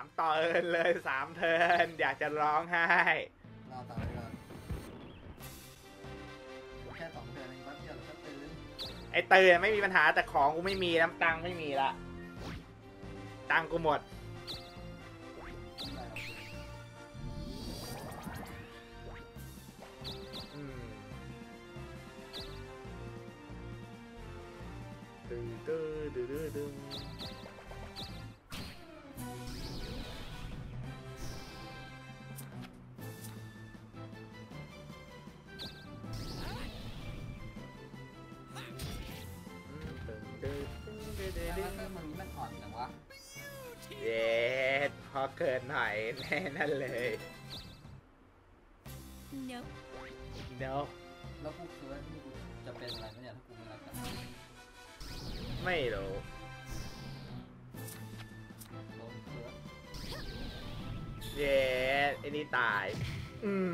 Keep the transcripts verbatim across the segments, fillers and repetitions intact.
ามเทิร์นเลยสามเทิร์นอยากจะร้องไห้รอต่อไปก่อนแค่สองเดือนเองแป๊บเดียวเราก็ตื่นไอเตือนไม่มีปัญหาแต่ของกูไม่มีน้ำตังไม่มีละตังกูหมดดื้อดื้อดื้อดื้อดื้อมันมันอ่อนจังวะเย็ดพอเกินหน่อยแน่นั่นเลย no no แล้วกูคือว่าที่กูจะเป็นอะไรไหมเนี่ยถ้ากูไม่รักกันไม่รู้เย็ดไอ้นี่ตายอืม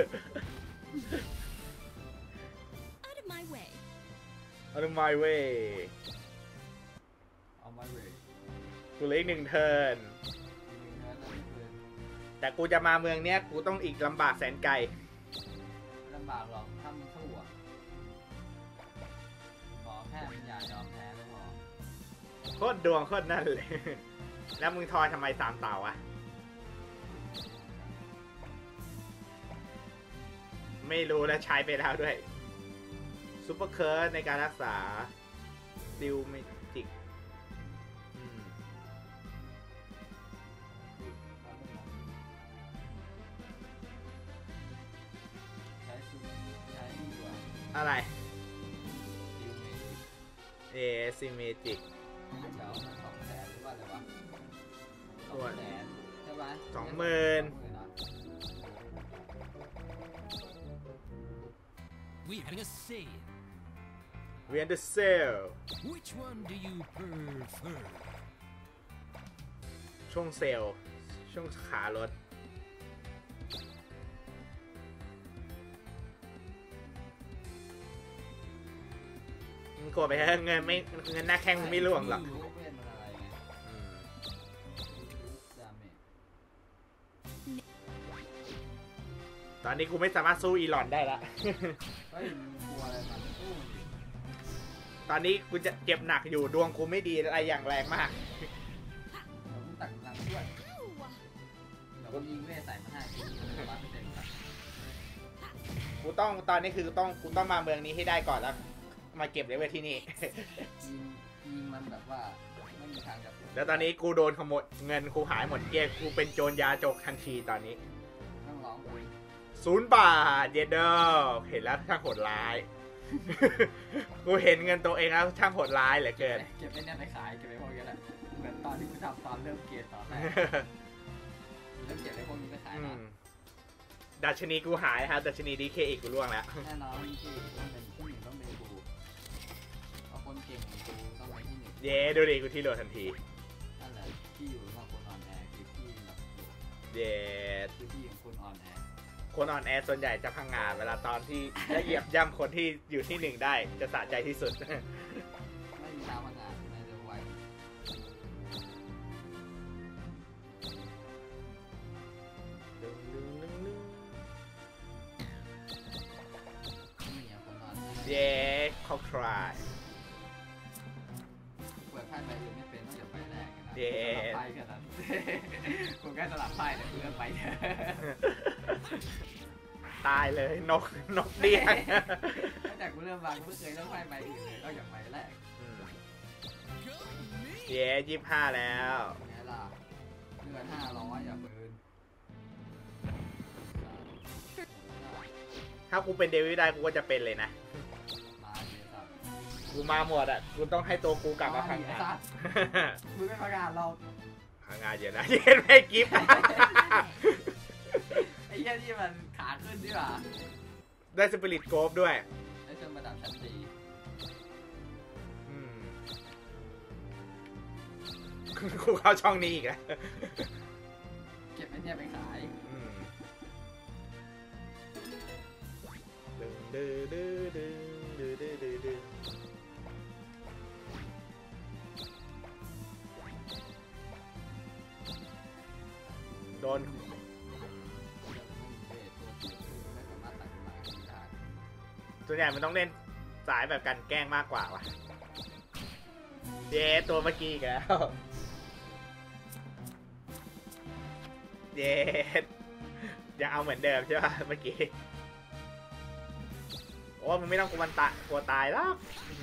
out of my way out of my way เอามาเลยกูเหลืออีกหนึ่งเทิร์นแต่กูจะมาเมืองเนี้ยกูต้องอีกลำบากแสนไกลลำบากหรอกถ้ามึงสู้อ่ะขอแค่มึงอย่ายอมแพ้ไม่พอโคตรดวงโคตรนั่นเลย แล้วมึงทอยทำไมสามเต่าอะไม่รู้แล้วใช้ไปแล้วด้วยซุปเปอร์เคิร์สในการรักษาดิวเมจิกอะไรเอซิเมจิกเดี๋ยวสองแสนหรือว่าอะไรวะสองแสนใช่ไหมสองหมื่น We having a sale. We had a sale. Which one do you prefer? ช่วงเซลล์ช่วงขารถมึงกดไปเถอะเงินไม่เงินหน้าแข้งมึงไม่ร่วงหรอกตอนนี้กูไม่สามารถสู้อีหลอนได้ละตอนนี้กูจะเจ็บหนักอยู่ดวงกูไม่ดีอะไรอย่างแรงมากตักพลังด้วยเดี๋ยวกูยิงเวทใส่มาให้กูต้องตอนนี้คือต้องกูต้องมาเมืองนี้ให้ได้ก่อนแล้วมาเก็บเลเวลที่นี่ยิงยิงมันแบบว่าไม่มีทางกับแล้วตอนนี้กูโดนขโมยเงินกูหายหมดเกลี้ยงกูเป็นโจรยาจกทันทีตอนนี้ต้องร้องคุยศูนย์บาทเยเดอร์เห็นแล้วช่างโหดร้าย กูเห็นเงินตัวเองแล้วช่างโหดร้ายเหลือเกินเก็บไปเนี่ยไปขายเก็บไปพวกนี้แหละเหมือนตอนที่กูทำตอนเริ่มเกมตอนแรกเริ่มเก็บไปพวกนี้ไปขายนะดัชนีกูหายครับดัชนีดีเคอีกกูล่วงแล้วแน่นอนที่ต้องเป็นที่หนึ่งต้องเป็นกูเอาคนเก่งของกูต้องเป็นที่หนึ่งเย้ดูดิกูที่โหลดทันทีนั่นแหละที่อยู่ของคนออนแอร์คือที่แบบเย้คือที่ของคนออนแอร์คนออนแอร์ส่วนใหญ่จะพังงาเวลาตอนที่จะเหยียบย่ำคนที่อยู่ที่หนึ่งได้จะสะใจที่สุดไม่มีทางพังงาในเรื่องไว้เย้เขาคลายเปิดไพ่ใบอื่นไม่เป็นต้องอย่าไปแรกนะเย้ไพ่แค่นั้นกูแค่สลับไพ่แต่กูเลือกไปเถอะตายเลยนกนกเดี้ยงตั้งแต่กูเริ่มวางกูไม่เคยเลือกไพ่ใบอื่นเลยก็อย่าไปแรกเย้ยี่สิบห้าแล้วไงล่ะเงินห้าร้อยอย่าปืนถ้ากูเป็นเดวิดได้กูก็จะเป็นเลยนะกูมาหมดอ่ะกูต้องให้ตัวกูกลับมาพังงานมึงไม่พังงานเราพังงานเยอะนะเย็นไม่กิฟต์ไอ้เหี้ยนี่มันขาขึ้นดีกว่าได้สปิริตโกฟด้วยได้เชิงประดับชั้นดีกูเข้าช่องนี้อีกแล้วเก็บไอ้เนี่ยไปขายดื้อดื้อดื้อดื้อดื้อดื้อดื้อนเดี๋ยวมันไม่มีเบสตัวจิ๋วไม่สามารถตัดกำลังขึ้นได้ส่วนใหญ่มันต้องเล่นสายแบบกันแกล้งมากกว่าวะเย้ตัวเมื่อกี้อีกแล้วเย้ยังเอาเหมือนเดิมใช่ป่ะเมื่อกี้โอ้มึงไม่ต้องกลัวมันตายกลัวตายแล้ว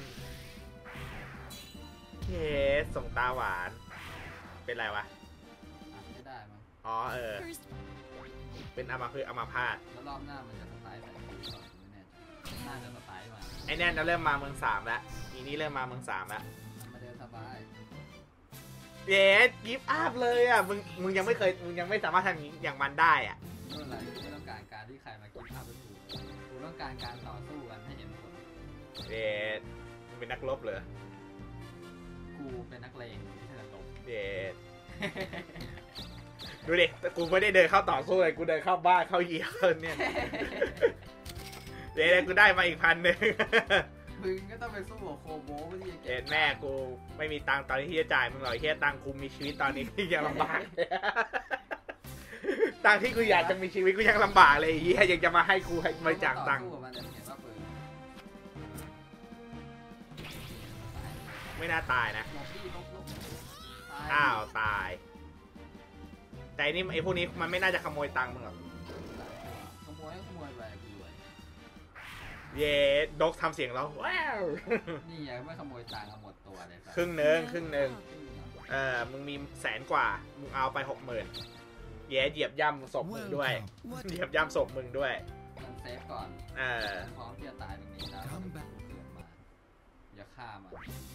เย้ส่งตาหวานเป็นไรวะอ่ะไม่ได้มั้งอ๋อเออ First, เป็นอามาคืออามาพาตแล้วรอบหน้ามันจะสไตล์แบบนี้ก่อนไม่แน่ใจน่าจะสไตล์มาไอ้แน่นจะเริ่มมาเมืองสามแล้วอีนี้เริ่มมาเมืองสามแล้วมันมาเดินสบายเย้กิฟต์อัพเลยอ่ะมึงมึงยังไม่เคยมึงยังไม่สามารถทำอย่างมันได้อ่ะนู่นอะไรไม่ต้องการการที่ใครมากินภาพเป็นถูกกูต้องการการต่อสู้กันให้เห็นผลเย้มึงเป็นนักรบเหรอกูเป็นนักเลงไม่ใช่นักรบเย้ดูดิกูไม่ได้เดินเข้าต่อสู้เลยกูเดินเข้าบ้านเข้าเยี่ยมเนี่ยเย้กูได้มาอีกพันหนึ่งมึงก็ต้องไปสู้กับโคโบะที่จะเก็เห็บนแม่กูไม่มีตังค์ตอนที่จะจ่ายมึงหรอกเฮียตังค์กูมีชีวิตตอนนี้กูยังลำบาก ตังค์ที่กูอยากจะมีชีวิตกูยังลำบากเลยเฮียยังจะมาให้กูให้บริจาคตังค์ต่อสู้กับมันจะเห็นว่าปืนไม่น่าตายนะหลบดิหลบหลบตายอ้าวตาย แต่อันนี่ไอ้พวกนี้มันไม่น่าจะขโมยตังค์มึงหรอกขโมยขโมยไปกูรวยเย้ดกทำเสียงร้องว้าวนี่ไงไม่ขโมยตังค์เอาหมดตัวเลยสัสครึ่งหนึ่งครึ่งหนึ่ง welcome. เออมึงมีแสนกว่ามึงเอาไปหกหมื่นเย้เหยียบย่ำศพมึงด้วย Welcome. What? เหยียบย่ำศพมึงด้วยมันเซฟก่อนเออพร้อมที่จะตายตรงนี้แล้ว Come back. เกิดมาอย่าฆ่ามัน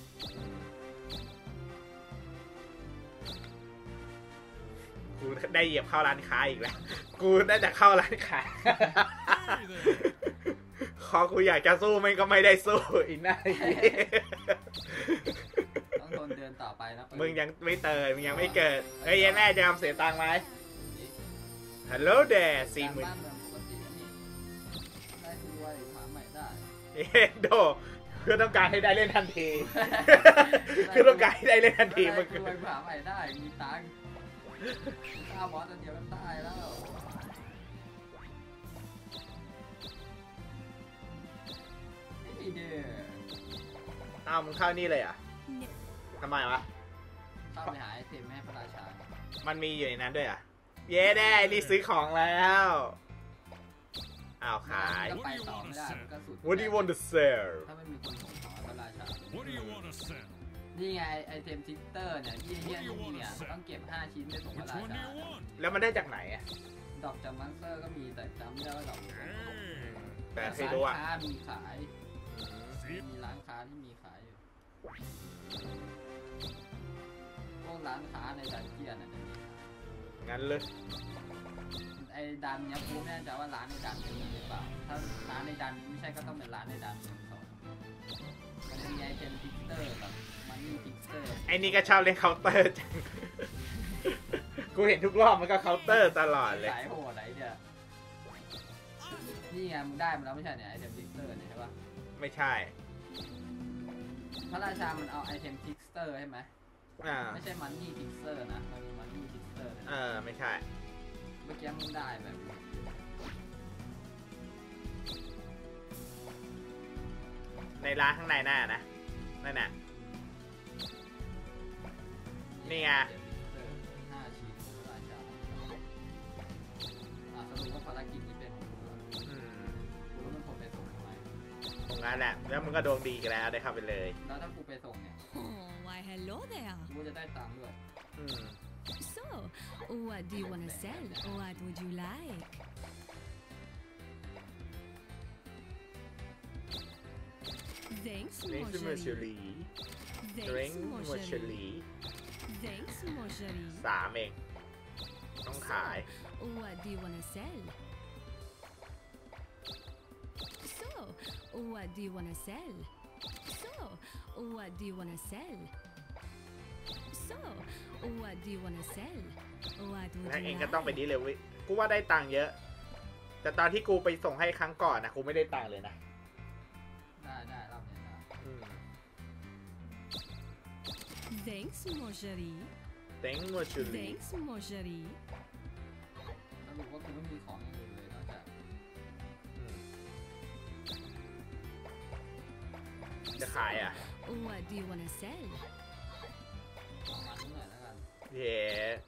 กูได้เหยียบเข้าร้านค้าอีกแล้ว กูได้แต่เข้าร้านค้า Hey there. คอกูอยากจะสู้ไม่ก็ไม่ได้สู้อีกนะต้องทนเดินต่อไปนะมึงยังไม่เติร์มึงยังไม่เกิด เฮ้ยแม่จะทำเสียตังค์ไหมฮัลโหลเดย์สี่หมื่นบ้านเมืองปกตินี่ได้คือรวยหาใหม่ได้เอ็นโดคือต้องการให้ได้เล่นทันที คือต้องการให้ได้เล่นทันทีได้มึงคือรวยหาใหม่ได้มีตังค์ฆ่าบอสตัวเดียวก็ตายแล้วนี่เด้ออ้าวมึงเข้านี่เลยเหรอ่ะ No. ทำไมวะเข้าไปหาไอเทมแม่พระราชามันมีอยู่ในนั้นด้วยเหรอ่ะ เย้แน่นี่ซื้อของแล้วอ้าวขายก็ไปต่อไม่ได้มันก็สุด What do you want to sell ถ้าไม่มีคนส่งของพระราชา What do you want to sell? นี่ไงไอเทมทิกเตอร์เนี่ยที่เฮียนี่เนี่ยต้องเก็บห้าชิ้นไปส่งพ Which ระรา one do ชา you want? แล้วมันได้จากไหนอ่ะดอกจากมันสเตอร์ก็มีแต่จำไม่ได้ว่าดอกอยู่ไหน Hey. แต่ที่รู้อ่ะร้านค้ามีขาย See? มีร้านค้าที่มีขายอยู่พวกร้านค้าในดันเจียนน่ะจะมีขายงั้นเลยไอ้ดันเนี้ยกูไม่แน่ใจว่าร้านในดันจะมีหรือเปล่า ถ้าร้านในดันนี้ไม่ใช่ก็ต้องเป็นร้านในดันหนึ่งสองมันจะมีไอเทมทิกเตอร์กับมันนี่ทิกเตอร์ไอ้นี่ก็ชอบเล่นเคาน์เตอร์จัง กูเห็นทุกรอบมันก็เคาน์เตอร์ตลอดเลยสายโหดไหนเนี่ยนี่ไงมึงได้มาแล้วไม่ใช่เนี่ยไอเทมทิกเตอร์เนี่ยใช่ปะไม่ใช่พระราชามันเอาไอเทมทิกเตอร์ใช่ไหมอ่าไม่ใช่มันนี่ทิกเตอร์นะมันมีมันนี่ทิกเตอร์เลยเอนะอ ไม่ใช่เมื่อกี้มึงได้แบบในร้านข้างในหน้านะ นั่นน่ะ นี่ไงห้าชิ้นพระราชาอ่ะสรุปว่าภารกิจนี้เป็นของกูแล้วอืมกูรู้มันผมไปส่งทำไมตรงนั้นแหละ แล้วมึงก็ดวงดีกันแล้วได้เข้าไปเลยแล้วถ้ากูไปส่งเนี่ย Oh, why hello there. กูจะได้ตังค์ด้วยอืม So, what do you want to sell? What would you like? Thanks, นี่คือเมอร์ชู Marjorie. รีเด Thanks, ริงเมอร์ชู Marjorie. รี Thanks, Marjorie. สามเอง ต้องขาย What do you want to sell? So, what do you want to sell? So, what do you want to sell? So, what do you want to sell? What would แล้วเอง you ก็ต้องไป like? ดีเลยเว้ยกูว่าได้ตังค์เยอะ แต่ตอนที่กูไปส่งให้ครั้งก่อนนะกูไม่ได้ตังค์เลยนะได้ได้รอบเนี้ยได้อืม Thanks, Marjorie. เต็งเมอร์ชูรี Thanks, Marjorie. มีของอย่างอื่นเลยนอกจากอืมจะขายอ่ะ What do you wanna sell? เอามาสักหน่อยแล้วกันเย้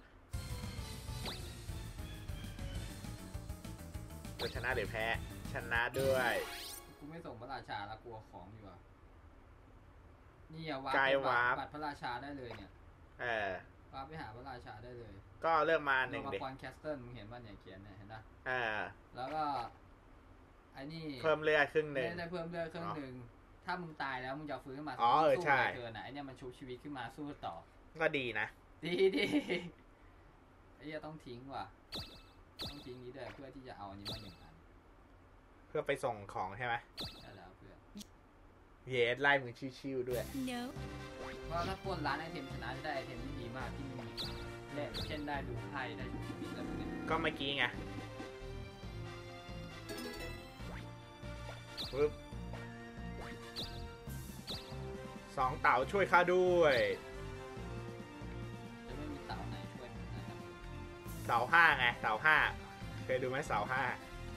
จะชนะหรือแพ้ ชนะด้วยกูไม่ส่งพระราชาละกลัวของดีกว่านี่อะวาร์ปกายวาร์ปบัตรพระราชาได้เลยเนี่ยเออวาร์ปไปหาพระราชาได้เลยก็เลือกมาหโลนึ่งกาเด็กพรแคสเซิลมึงเห็นว่าเนี่ยเขียนเนี่ยเห็นปะเออแล้วก็ไอ้นี่เพิ่มเลือดครึ่งหนึ่งได้ได้เพิ่มเลือดครึ่งหนึ่งถ้ามึงตายแล้วมึงจะฟื้นขึ้นมาอ๋อเออสู้ใช่ในเกินอ่ะไอ้เนี่ยมันชุบชีวิตขึ้นมาสู้ต่อก็ดีนะดีดีไอ้เหี้ยต้องทิ้งว่ะต้องทิ้งนี้ด้วยเพื่อที่จะเอาอันนี้มาหนึ่งอันเพื่อไปส่งของใช่ไหมได้แล้วเพื่อนเย้ไล่มึงชิวๆด้วย No. เพราะถ้าปล้นร้านไอเทมชนะจะได้ไอเทมที่ดีมากที่ไม่มีเล่นเช่นได้ดูไพ่ได้ชุบชีวิตอะไรพวกนี้ก็เมื่อกี้ไงปึ๊บสองเต่าช่วยข้าด้วยจะไม่มีเต่าไหนช่วยมึงนะครับเสาห้าไงเสาห้าเคยดูไหมเสาห้า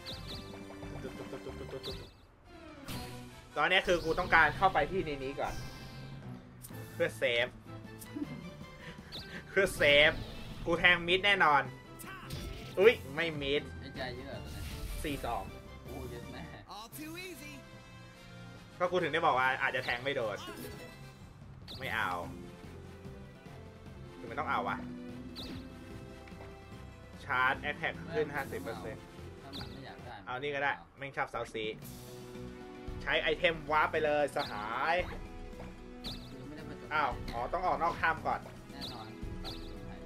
ตอนนี้คือกูต้องการเข้าไปที่ในนี้ก่อน เพื่อเซฟ เพื่อเซฟ กูแทงมิดแน่นอน อุ้ยไม่มิดไอ้ใจเยอะตัวนี้สี่สองโอ้เยอะแม่ All too easy. ก็กูถึงได้บอกว่าอาจจะแทงไม่โดน ไม่เอาคือมันต้องเอาวะชาร์จแอคแท็กขึ้น ห้าสิบเปอร์เซ็นต์ถ้ามันไม่อยากได้เอานี่ก็ได้แม่งชอบเซาซี ใช้ไอเทมวาร์ปไปเลยสหายยังไม่ได้ผจญอ้าว อ๋อ ต้องออกนอกถ้ำก่อนแน่นอนตัดผจญภัย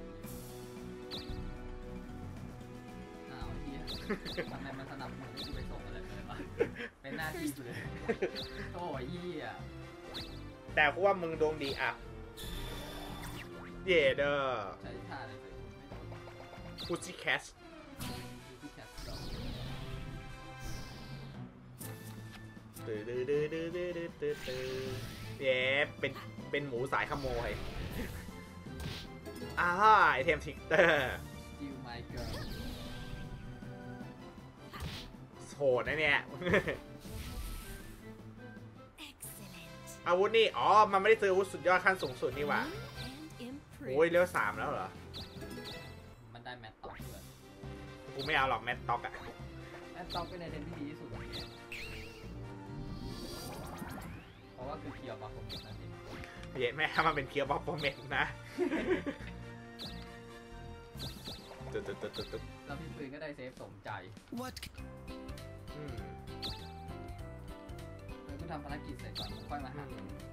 อ้าวเฮียทำไมมันสนับสนุนให้กูไปส่งอะไรเลยวะเป็นหน้าที่กูเลยโอ้ยเฮียแต่กูว่ามึงดวงดีอ่ะ เย่เด้อใช้ท่าอะไรเลยไม่โดนพูซี่แคสที่แคสดอกตื้อดื้อดื้อดื้อดื้อดื้อดื้อดื้อเย้เป็น เป็นหมูสายขโมยอ้าไอเทมทิกเตอร์ดิวไมเคิล Excellent. โหดนะเนี่ย อาวุธนี่ อ๋อ มันไม่ได้ซื้ออาวุธสุดยอดขั้นสูงสุดนี่หว่า And โอ้ย improve. เลี้ยวสามแล้วเหรอมันได้แมตต็อกด้วยกูไม่เอาหรอกแมตต็อกอะแมตต็อกเป็นไอเทมที่ดีที่สุดในเกมเพราะว่าคือเคียวบาร์โคเมตนั่นเองเย็นแม่ให้มันเป็นเคียวบอปโปเมนนะ ตุ๊ดตุ๊ดตุ๊ดตุ๊ดตุ๊ดแล้วพี่ปืนก็ได้เซฟสมใจ What? อืมแล้วกูทำภารกิจเสร็จก่อนค่อยมาหา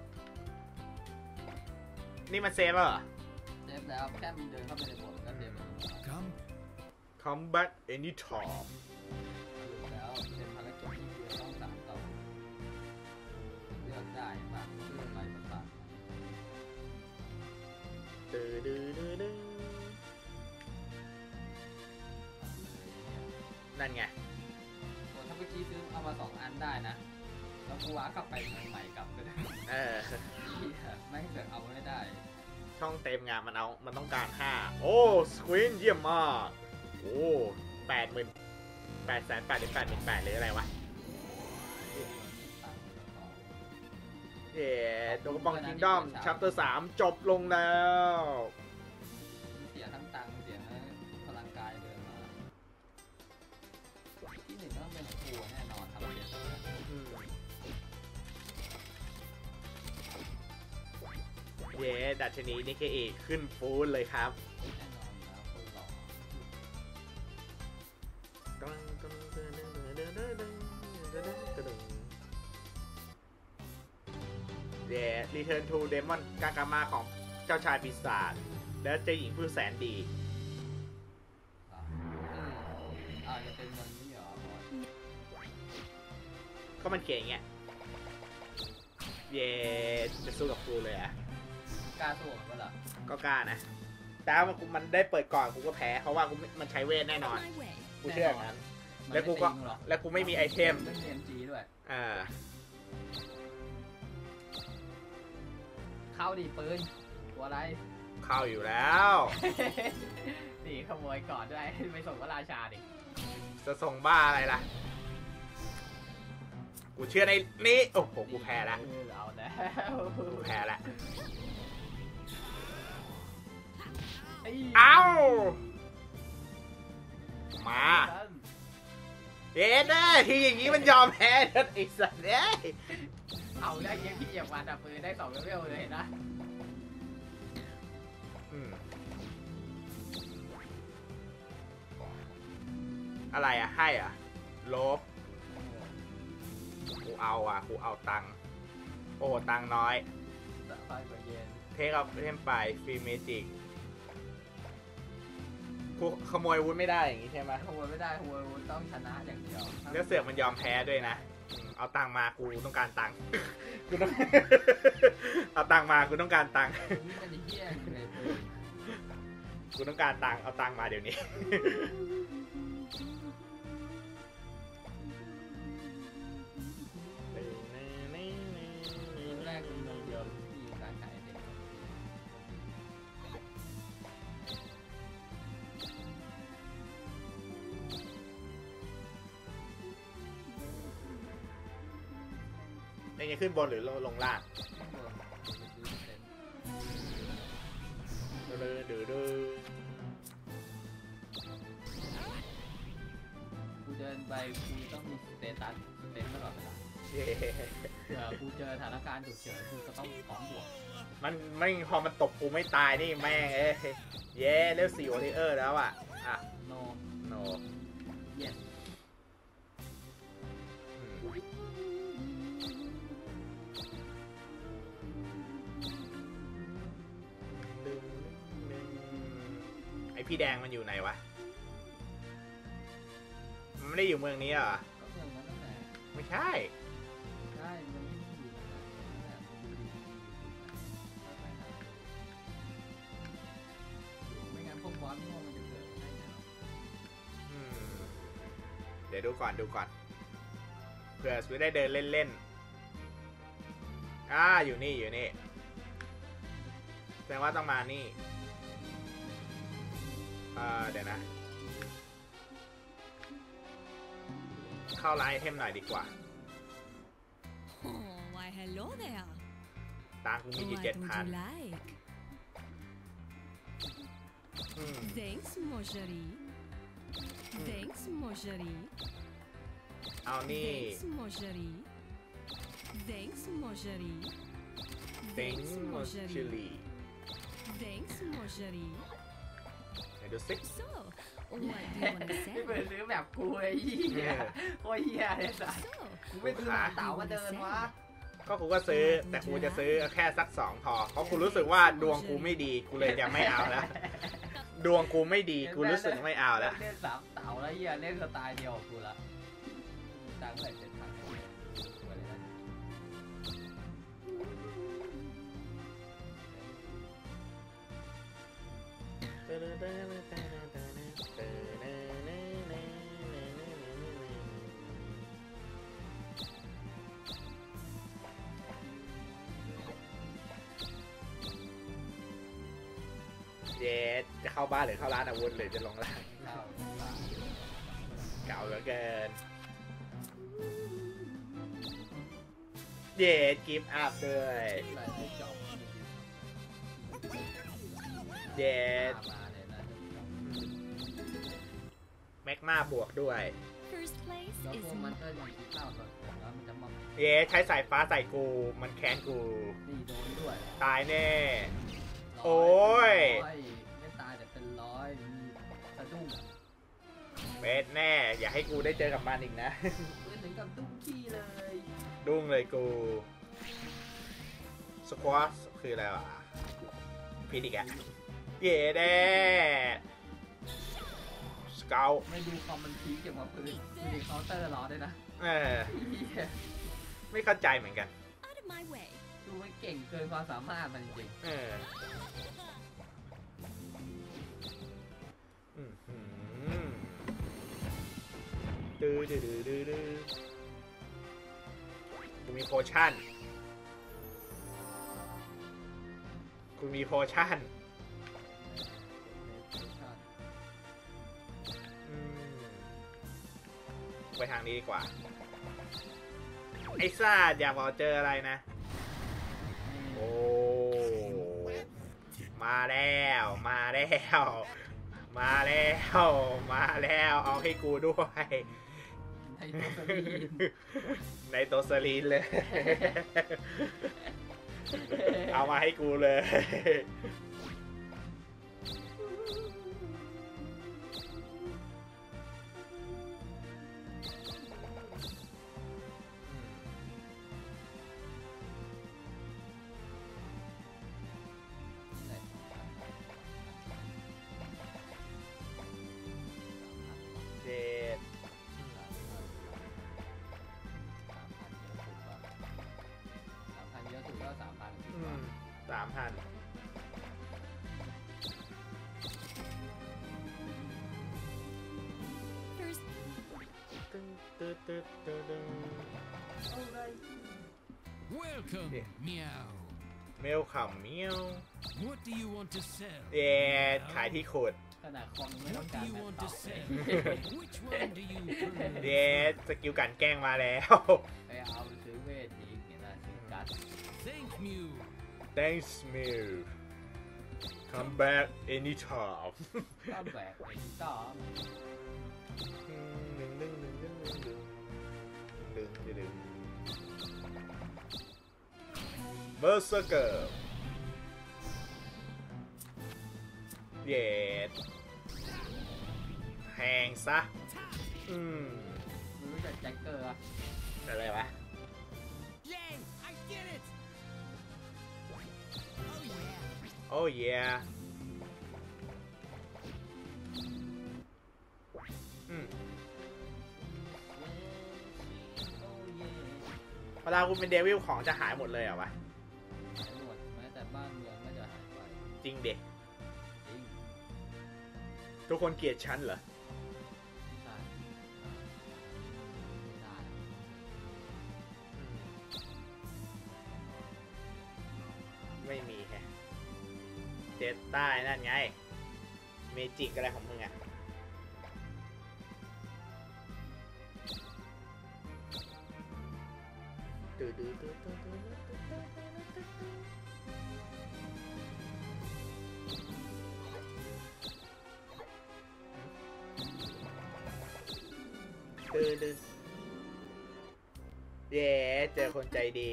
นี่มันเซฟแล้วเหรอเซฟแล้วแค่มึงเดินเข้าไปในโบสถ์ก็เซฟแล้ว Come. Combat anytime แล้วเป็นภารกิจที่คือต้องสานต่อเลือกได้ป่ะเลือกอะไรต่างตื้อดื้อดื้อดื้อนั่นไงๆส่วนถ้าเมื่อกี้ซื้อเอามาสองอันได้นะแล้วกูว้ากลับไปเมืองใหม่กลับก็ได้เออที่ไม่เกิดเอาไม่ได้ช่องเต็มงานมันเอา มันต้องการห้าโอ้สควีนเยี่ยมมาก โอ้แปดหมื่นแปดแสนแปดหรือแปดหมื่นแปดหรืออะไรวะ เย่โดกบองคิงดอมชัปเตอร์สามจบลงแล้วเสียทั้งตังค์เสียพลังกายเดินมาที่หนึ่งต้องเป็นครูแน่นอนทำเสียทั้งนั้นอืมเย่ดัชนีนิเคอีขึ้นฟูดเลยครับแน่นอนแล้วคนหล่อเย่รีเทิร์นทูเดมอนกากามาของเจ้าชายปีศาจและเจ้าหญิงผู้แสนดีอ่ะอ่าจะเป็นเมืองนี้เหรอบอสก็มันเขียนอย่างเงี้ย เย่จะสู้กับกูเลยอ่ะกล้าสู้กับมันเหรอก็กล้านะ แต่ว่ามันมันได้เปิดก่อนกูก็แพ้ เพราะว่ากูมันใช้เวทแน่นอน My way. กูเชื่ออย่างนั้นมันแล้วกูไม่ก็ตีมึงหรอแล้วกูไม่มีไอเทมไม่มี เอ็ม จี ด้วยอ่าเข้าดิปืนกลัวอะไรเข้าอยู่แล้วนี่ขโมยก่อนด้วย ไปส่งพระราชาดิจะส่งบ้าอะไรล่ะกูเชื่อในนี้โอ้โหกูแพ้แล้วเออเอาแล้วกูแพ้แล้วไอ้เอ้ามานั่นเอ็ดเอ้ยทีอย่างนี้มันยอมแพ้เถอะไอ้สัตว์เอ้ยเอาได้เกมที่เหยียบวานดับปืนได้สองเลเวลเลยนะอืมอะไรอ่ะให้อ่ะลบกูเอาอ่ะกูเอาตังค์โอ้โหตังค์น้อยจะไปกว่าเย็นเทคเอาเทมไปฟรีเมจิกกูขโมยวุ้นไม่ได้อย่างงี้ใช่ไหมขโมยไม่ได้ขโมยต้องชนะอย่างเดียวแล้วเสือกมันยอมแพ้ด้วยนะอืมเอาตังค์มากูต้องการตังค์ กูต้อง เอาตังค์มากูต้องการตังค์นี่เป็นเหี้ยเลยเพื่อนกูต้องการตังค์เอาตังค์มาเดี๋ยวนี้แรกคือเดียวที่การขายเด็กเองจะขึ้นบนหรือลงล่างข้างบนซื้อเต็มเดือดเดือดเดือกูเดินไปกูต้องมีสเตตัสสเตตตลอดเวลาเย้เผื่อกูเจอสถานการณ์ฉุกเฉินกูจะต้องพร้อมบวกมันไม่พอมันตบกูไม่ตายนี่แม่งเอ้ยเย้เลือกสี่โอเทเออร์แล้วอ่ะอ่ะโนโนเย็นไอพี่แดงมันอยู่ไหนวะมันไม่ได้อยู่เมืองนี้เหรอก็เมืองนั้นนั่นแหละไม่ใช่ใช่มันไม่ได้อยู่นั่นแหละดูดีๆไม่งั้นพวกบอสโง่มันจะเกิดได้ไงอืมเดี๋ยวดูก่อนดูก่อนเผื่อสวิตได้เดินเล่นๆอ่าอยู่นี่อยู่นี่แสดงว่าต้องมานี่เออเดี๋ยวนะเข้าไลน์ไอเทมหน่อยดีกว่า Oh, why hello there. ตังค์กูมีอยู่ What เจ็ด would พัน you like? อืม Thanks, Marjorie. Thanks, Marjorie. เอานี่ Thanks, Marjorie. Thanks, Marjorie. เต็ง Thanks, มอชิ Marjorie. ลี Thanks, Marjorie. ไหนดูสิ So, what do you want to พี่เปิ sell? ดซื้อแบบกูไอ้เหี้ยโคตรเหี้ยเลยสัส So, กูไม่ซื้อหมาเต๋ามาเดินวะก็กูก็ซื้อแต่กูจะซื้อแค่สักสองพอเพราะกูรู้สึกว่าดวงกูไม่ดีกูเลยจะไม่เอาแล้ว ดวงกูไม่ดีกูรู้สึกไม่เอาแล้วเล่นสามเต๋าแล้วเหี้ยเล่นสไตล์เดียวกับกูละตังค์ใส่เจ็ดพันสวยเลยนะเจดจะเข้าบ้านหรือเข้าร้านอาวุธหรือจะลงล่างเข้าเก่าเหลือเกินเจดกิฟต์อัพด้วยใส่ให้จบเจดมาเลยนะแมกมาบวกด้วย first place แล้ว is พวกมันก็อยู่ที่ข้าวก่อนแล้วมันจะมาเย้ใช้สายฟ้าใส่กูมันแค้นกูตีโดนด้วยตายแน่ร้โอ้ยร้อไม่ตายแต่เป็นร้อยมีสะดุ้งเบสแน่อย่าให้กูได้เจอกับมันอีกนะเล่นถึงกับดุ้งขี้เลยดุ้งเลยกูสควอชคืออะไรวะพีดิกอะเย่แน่สเกลไม่ดูคอมมันพีคเกี่ยวกับปืนดูดิเคาน์เตอร์รอด้วยนะเออเหี้ยไม่เข้าใจเหมือนกัน out of my way. ดูมันเก่งเกินความสามารถมันจริงเอออืมหืมดื้อดื้อดื้อดื้อดื้อกูมีโพชั่นกูมีโพชั่นๆอืมทางนี้ดีกว่าไอ้ซ่าอย่าบอกเจออะไรนะโอ้มาแล้วมาแล้วมาแล้วมาแล้วเอาให้กูด้วยในโตสลีนเลย เอามาให้กูเลยเจ็ดสามพันเยอะสุดก็สามพันอืมสามพัน First, ตึ้งตึ้งตึ้งตึ้งตึ้ง Welcome, Yeah. meow. เมลขำเมียว What do you want to sell? เย็ดขายที่ขุดขนาดคอมไม่ต้อง What กา do ร you แม want ต to ต่อ sell? Which one do you เย็ดสกิลกันแกล้งมาแล้วไปเอาซื้อเวทอีกเนี่ยนะซื้อกัส Thank Mew. Thanks Mill Come back anytime ก็แบกไปต่อดึงดึงดึงดึงดึงดึงดึงดึงดึงเบอร์เซอร์เกอร์เย็ดแหงซะอืมรู้จักแจ็คเกอร์อะอะไรวะ Yay! I did it! Oh yeah. โอ้ยอืมโอ้เย่เวลาคุณเป็นเดวิลของจะหายหมดเลยเหรอวะหายหมดแม้แต่บ้านเมืองก็จะหายไปจริงเด็กจริงทุกคนเกลียดฉันเหรอใช่ไม่ได้ไม่มีแฮะเจ็ดใต้นั่นไง เมจิกอะไรของมึงอ่ะตื้อตื้อตื้อตื้อตื้อตื้อตื้อเย้เจอคนใจดี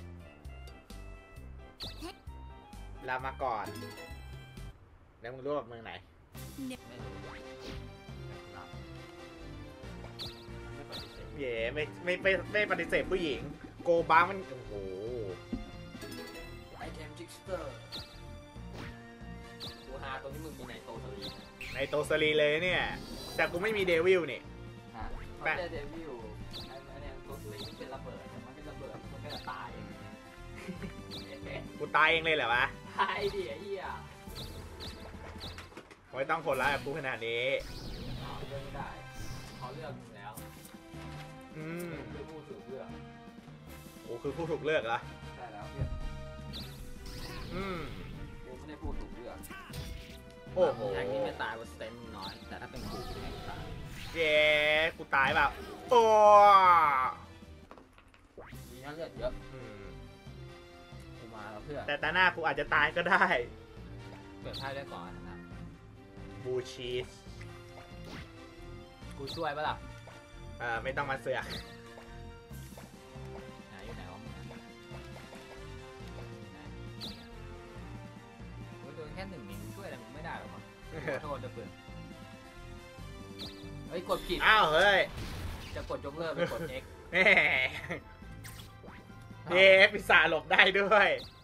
ลามาก่อน แล้วมึงรู้ว่าเมืองไหนไม่รู้รับไม่ปฏิเสธเย่ไม่ไม่ไม่ไม่ปฏิเสธผู้หญิง โกบามัน โอ้โหไอเทมจิกสเตอร์กูหาตรงที่มึงมีในโตสลีในโตสลีเลยเนี่ย แต่กูไม่มีเดวิลนี่ฮะเขาจะเดวิลไอ้ไอ้เนี่ยโตสลีเป็นระเบิดแต่มันเป็นระเบิดมันก็จะตายกูตายเองเลยเหรอวะตายดิไอ้เหี้ยไม่ต้องผลร้ายกับกูขนาดนี้เอาเลือกไม่ได้เขาเลือกมึงแล้วอืมคือผู้ถูกเลือกกูคือผู้ถูกเลือกเหรอได้แล้วเพื่อนอืมกูไม่ได้ผู้ถูกเลือกโอ้โหแทงนี้ไม่ตายว่าสเตนน้อย แต่ถ้าเป็นกูกูไม่ตายเย้กูตายแบบโอ้มีเลือดเยอะอืมกูมาแล้วเพื่อนแต่ตาหน้ากูอาจจะตายก็ได้เปิดไพ่ได้ก่อนนะครับบูชีสกูช่วยปะล่ะเอ่อไม่ต้องมาเสือกไหนอยู่ไหนวะมึงอะไหนกูโดนแค่หนึ่งนิ้วช่วยอะไรมึงไม่ได้หรอกมั้งขอโทษจะเปลือกเฮ้ยกดผิดอ้าวเฮ้ยจะกดยกเลิกไปกด X แหมเย้ปีศาจหลบได้ด้วยเ